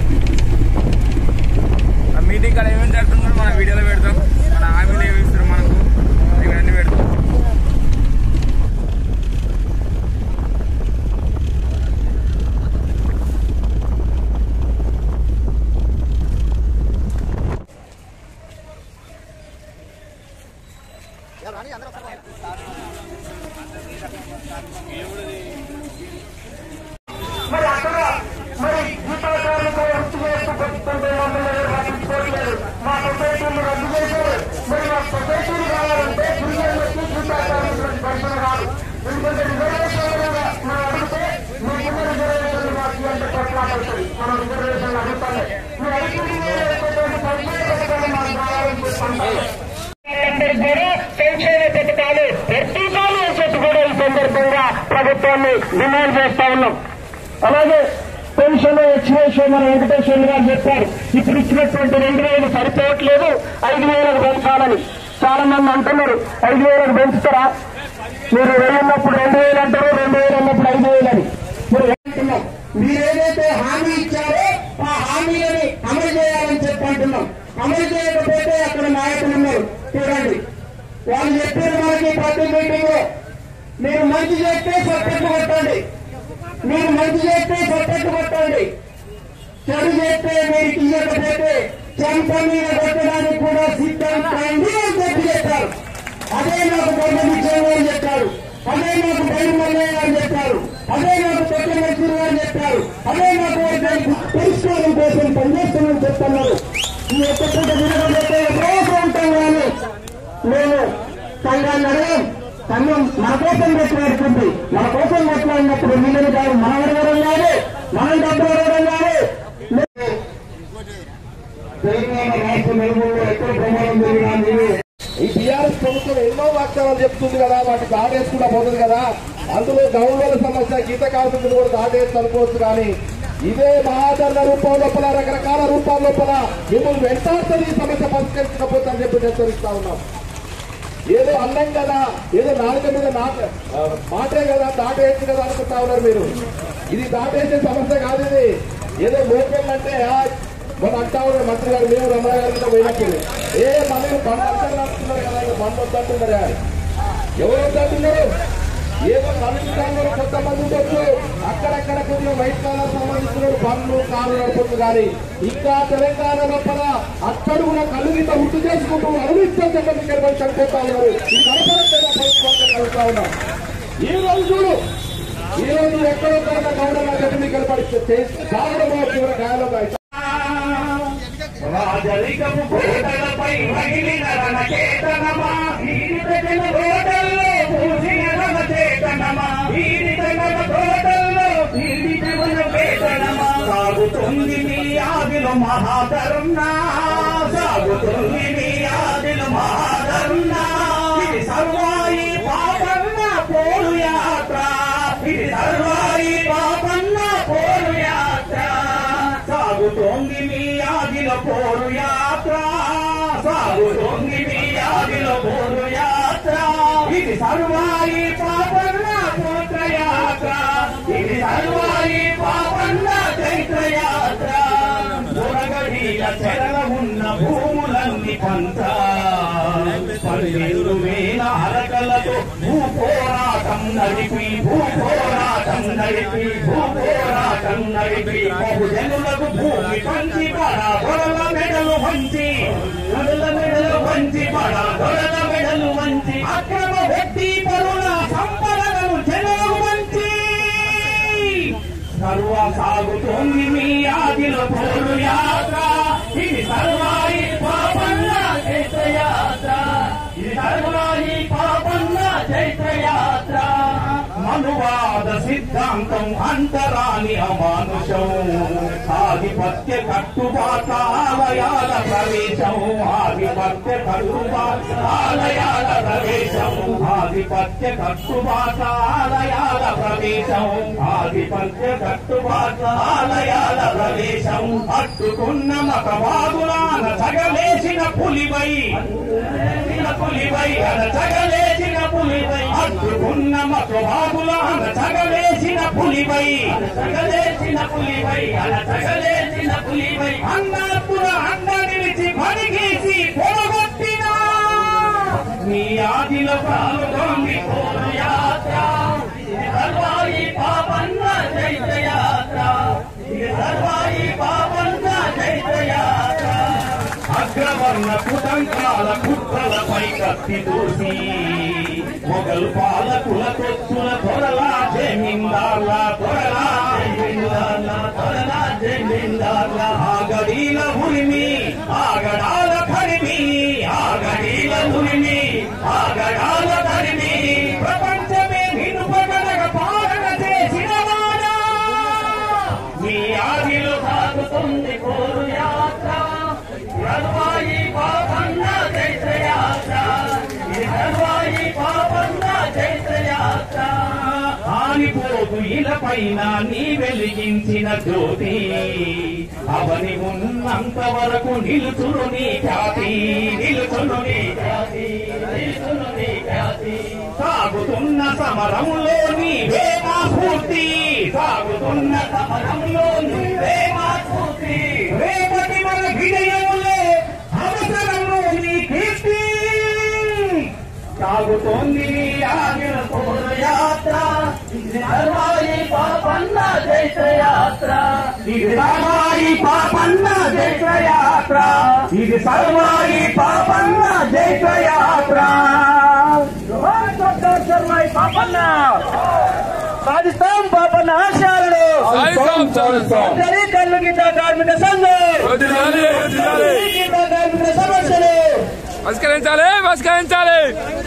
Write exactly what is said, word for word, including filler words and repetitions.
ఆ మీటింగ్ కాడ ఏమేమి జరుగుతుందో మన వీడియోలో పెడతాం. మన హామీలు ఏమి ఇస్తారు మనకు ఇవన్నీ పెడతాం. మరి అక్కడ మరి గీతాకారులు వృత్తి చేస్తూ బతుకుంటే మమ్మల్ని పట్టించుకోవట్లేదు. మా సొసైటీని రద్దు చేశారు. మరి మా సొసైటీని కావాలంటే గిరిజనులకి గీతాకారులకు పరిశ్రమ కాదు. ఎందుకంటే రిజర్వేషన్లు మనం అడిగితే మీకున్న రిజర్వేషన్లు మాకు అంటే కొట్లాడుతుంది. మనం రిజర్వేషన్లు అడుగుతాం. మీ ఐటీడీ పరిచయ పథకాలు మాకు కావాలని చెప్తాం. సంక్షేమ పథకాలు ప్రతీకాలు వేసేట్టు కూడా ఈ సందర్భంగా ప్రభుత్వాన్ని డిమాండ్ చేస్తా ఉన్నాం. అలాగే పెన్షన్ హెచ్వేషన్ మన వెంకటేశ్వర గారు చెప్పారు. ఇప్పుడు ఇచ్చినటువంటి రెండు వేలు సరిపోవట్లేదు, ఐదు వేలకు పెంచాలని చాలా మంది అంటున్నారు. ఐదు వేలకు పెంచుతారా? మీరు వెళ్ళినప్పుడు రెండు వేలు అంటారు, రెండు వేలు అన్నప్పుడు ఐదు వేలు అని మీరు అంటున్నాం. మీరేదైతే హామీ ఇచ్చారో ఆ హామీలని అమలు చేయాలని చెప్పి అంటున్నాం. అమలు చేయకపోతే అక్కడ నాయకులు ఉన్నారు చూడండి. వాళ్ళు చెప్పారు మనకి ప్రతి మీటింగ్ లో, మీరు మంచి చేస్తే సపోర్ట్ కొట్టండి, మీరు మంచి చేస్తే సపోర్ట్ కొట్టండి, చెడు చేస్తే మీరు తీయకపోతే చెంప మీద కొట్టడానికి కూడా సిద్ధం కాండి అని చెప్పి చెప్పారు. అదే నాకు బొమ్మ విజయ్ గారు చెప్పారు, అదే నాకు బయలు మల్లయ్య గారు చెప్పారు, అదే నాకు కొత్త మంత్రి గారు చెప్పారు, అదే నాకు పరిష్కారం కోసం పనిచేస్తామని చెప్తున్నారు. ఈ ఒక్క పూట వినకపోతే రోజు ఉంటాం. కానీ మేము సంఘాన్ని అడగం. సంఘం మన కోసం కొట్లాడుతుంది. మన కోసం కొట్లాడినప్పుడు వీళ్ళని కాదు మనం అడగడం కాదు, మనం డబ్బులు అడగడం కాదు. తెలంగాణ రాష్ట్ర నలుగురులో ఎక్కడ ప్రమాదం జరిగినా ఈ టీఆర్ఎస్ ప్రభుత్వం ఎన్నో వాగ్దానాలు చెప్తుంది కదా, వాటి దాటేసుకుంటా పోతుంది కదా. అందులో గౌరవ సమస్య గీత కార్మికులు కూడా దాటేసి అనుకోవచ్చు. కానీ ఇదే మహాధరణ రూపం లోపల రకరకాల రూపాల లోపల మిమ్మల్ని వెంటాడుతుంది ఈ సమస్య పరిష్కరించకపోతే అని చెప్పి హెచ్చరిస్తా ఉన్నాం. ఏదో అన్నం కదా, ఏదో నాలుక మీద మాటే కదా, దాటేయచ్చు కదా అనుకుంటా ఉన్నారు మీరు. ఇది దాటేసే సమస్య కాదు. ఇది ఏదో లోకల్ అంటే మనం అంటా ఉన్నారు మంత్రి గారు, మేము రమణ గారితో పోయినప్పుడు ఏ మనకు బండ్ అంటారు అంటున్నారు కదా, బండ్ వద్దంటున్నారు. ఎవరు వద్దంటున్నారు? ఏదో కలుగుతాను కొంతమంది ఉండొచ్చు, అక్కడక్కడ కొద్దిగా వైట్ కాలర్ సంబంధించిన బండ్లు కారు నడుపుతుంది. కానీ ఇంకా తెలంగాణ లోపల అక్కడ కూడా కళ్ళు కింద గుర్తు చేసుకుంటూ అనుభవిస్తాం చెప్పి చనిపోతా ఉన్నారు. ఈ కనపడతా కలుగుతా ఉన్నాం. ఈ రోజు చూడు, ఈ రోజు ఎక్కడో గౌరవ ఎన్నికలు పడితే సాగరమో చివర గాయాలో రాజరికపు కోటలపై మహిళల రణచేతనమా, వీరి ప్రజల కోటల్లో పూసిన రణచేతనమా, వీరి ప్రజల కోటల్లో వీరి జీవన వేతనమా, సాగుతుంది మీ ఆదిలో మహాధరుణా, సాగుతుంది మీ ఆదిలో మహాధరుణా, ఇది సర్వాయి పాపన్న పోరు యాత్ర, ఇది సర్వాయి పాపన్న పోరు యాత్ర, సాగుతోంది మీ ఆదిల పోరు యాత్ర, సాగుతోంది మీ ఆదిల పోరు యాత్ర, ఇది సర్వాయి పాపన్న పోత్ర యాత్ర, ఇది సర్వాయి పాపన్న చైత్ర యాత్ర, మురగడీల చెరల ఉన్న భూములన్నీ పంట, పన్నెండు వేల అరకలతో భూపోరాటం నడిపి భూపోరాటం నడిపి భూపోరాటం నడిపి బహుజనులకు భూమి పంచి పడా దొరల మెడలు వంచి దొరల మెడలు వంచి పడా దొరల మెడలు వంచి అక్రమ వ్యక్తి పరుల సంపదలను జనులు వంచి సర్వ సాగుతోంది మీ ఆదిల పోరు యాత్ర, ఇది సర్వాయి పాపన్న చైత్ర యాత్ర, ఇది సర్వాయి పాపన్న చైత్ర యాత్ర, మనువాద సిద్ధాంతం అంతరాని అమానుషం, ఆధిపత్య కట్టుబాటాలయాల ప్రవేశం, ఆధిపత్య కట్టుబాటాలయాల ప్రవేశం, ఆధిపత్య కట్టుబాటాలయాల ప్రవేశం, ఆధిపత్య కట్టుబాటాలయాల ప్రవేశం, అట్టుకున్న మతవాదులాన జగలేసిన పులివై పులివై అన జగలేసిన పులివై, అట్టుకున్న మతవాదులాన జగలేసిన పులివై జగలేసిన పులివై అన జగలేసిన పులి పులివై అన్నాత్తుల అండ నిలిచి పనిగేసి పొడగొట్టినా నీ ఆదిలో పాల్గొంది పోరు యాత్ర సర్వాయి పాపన్న చైత్ర యాత్ర సర్వాయి పాపన్న చైత్ర యాత్ర అగ్రవర్ణ కుటంకాల కుట్రలపై కత్తి దూసి మొగలు పాలకుల కొత్తుల త్వరలా జమీందార్ల త్వరలా జమీందార్ల త్వరలా జమీందార్ల ఆగడీల ఉరిమి ఆగడాల కరిమి ఆగడీల ఉరిమి ఆగడాల కరిమి ప్రపంచమే నిన్నుపగలగ పాలన చేసిన వాడా నీ ఆదిలో సాగుతుంది పోరు యాత్ర సర్వాయి పాపన్న చైత్ర యాత్ర సర్వాయి పాపన్న చైత్ర యాత్ర ఆనిపోదు ఇలపైన నీ వెలిగించిన జ్యోతి అవని ఉన్నంత వరకు నిలుచును నీ ఖ్యాతి నిలుచును నీ ఖ్యాతి నిలుచును నీ ఖ్యాతి సాగుతున్న సమరంలో నీవే మా స్ఫూర్తి సాగుతున్న సమరంలో నీవే మా స్ఫూర్తి రేపటి మన విజయంలో అవసరంలో నీ కీర్తి సాగుతోంది ఆగిన పోరు యాత్ర ఇది సర్వాయి పాపన్న చైత్ర యాత్ర ఇది సర్వాయి పాపన్న చైత్ర యాత్ర ఇది సర్వాయి పాపన్న చైత్ర యాత్ర సర్వాయి పాపన్న సాధిస్తాం పాపన్న ఆశయాలను కళ్ళు గీత కార్మిక సంఘం గీత కార్మిక సమస్యలు పరిష్కరించాలి పరిష్కరించాలి